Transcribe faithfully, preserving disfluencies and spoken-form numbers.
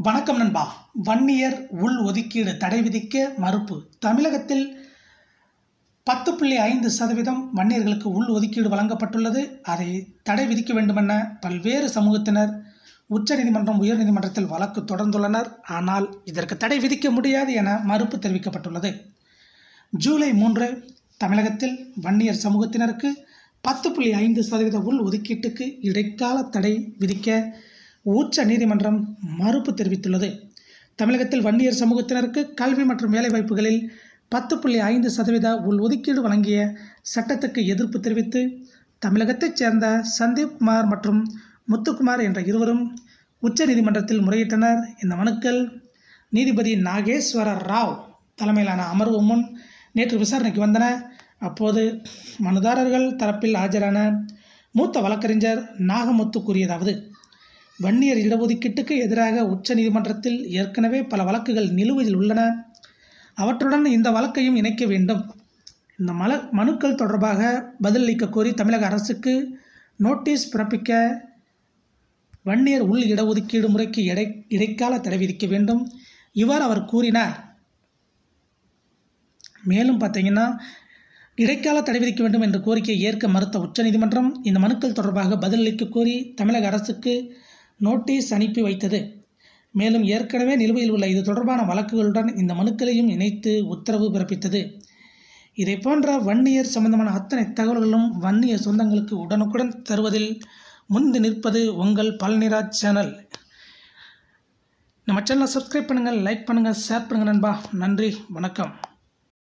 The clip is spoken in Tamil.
வணக்கம் நண்பா. வன்னியர் உள் ஒதுக்கீடு தடை விதிக்க மறுப்பு. தமிழகத்தில் பத்து புள்ளி ஐந்து சதவீதம் வன்னியர்களுக்கு உள் ஒதுக்கீடு வழங்கப்பட்டுள்ளது. அதை தடை விதிக்க வேண்டுமென பல்வேறு சமூகத்தினர் உச்சநீதிமன்றம் உயர்நீதிமன்றத்தில் வழக்கு தொடர்ந்துள்ளனர். ஆனால் இதற்கு தடை விதிக்க முடியாது என மறுப்பு தெரிவிக்கப்பட்டுள்ளது. ஜூலை மூன்று தமிழகத்தில் வன்னியர் சமூகத்தினருக்கு பத்து புள்ளி ஐந்து சதவீத உள் ஒதுக்கீட்டுக்கு இடைக்கால தடை விதிக்க உச்ச நீதிமன்றம் மறுப்பு தெரிவித்துள்ளது. தமிழகத்தில் வன்னியர் சமூகத்தினருக்கு கல்வி மற்றும் வேலைவாய்ப்புகளில் பத்து புள்ளி ஐந்து சதவீத உள் ஒதுக்கீடு வழங்கிய சட்டத்துக்கு எதிர்ப்பு தெரிவித்து தமிழகத்தைச் சேர்ந்த சந்தீப்குமார் மற்றும் முத்துக்குமார் என்ற இருவரும் உச்ச நீதிமன்றத்தில் முறையிட்டனர். இந்த மனுக்கள் நீதிபதி நாகேஸ்வர ராவ் தலைமையிலான அமர்வு முன் நேற்று விசாரணைக்கு வந்தன. அப்போது மனுதாரர்கள் தரப்பில் ஆஜரான மூத்த வழக்கறிஞர் நாகமுத்து கூறியதாவது: வன்னியர் இடஒதுக்கீட்டுக்கு எதிராக உச்ச நீதிமன்றத்தில் ஏற்கனவே பல வழக்குகள் நிலுவையில் உள்ளன. அவற்றுடன் இந்த வழக்கையும் இணைக்க வேண்டும். இந்த மல மனுக்கள் தொடர்பாக பதிலளிக்க கோரி தமிழக அரசுக்கு நோட்டீஸ் பிறப்பிக்க வன்னியர் உள் இடஒதுக்கீடு முறைக்கு இடை இடைக்கால தடை விதிக்க வேண்டும். இவ்வாறு அவர் கூறினார். மேலும் பார்த்தீங்கன்னா, இடைக்கால தடை விதிக்க வேண்டும் என்ற கோரிக்கையை ஏற்க மறுத்த உச்சநீதிமன்றம் இந்த மனுக்கள் தொடர்பாக பதிலளிக்க கோரி தமிழக அரசுக்கு நோட்டீஸ் அனுப்பி வைத்தது. மேலும் ஏற்கனவே நிலுவையில் உள்ள இது தொடர்பான வழக்குகளுடன் இந்த மனுக்களையும் இணைத்து உத்தரவு பிறப்பித்தது. இதை போன்ற வன்னியர் சம்பந்தமான அத்தனை தகவல்களும் வன்னியர் சொந்தங்களுக்கு உடனுக்குடன் தருவதில் முந்து நிற்பது உங்கள் பழனிராஜ் சேனல். நம்ம சேனலை சப்ஸ்கிரைப் பண்ணுங்கள், லைக் பண்ணுங்கள், ஷேர் பண்ணுங்கள் நண்பா. நன்றி, வணக்கம்.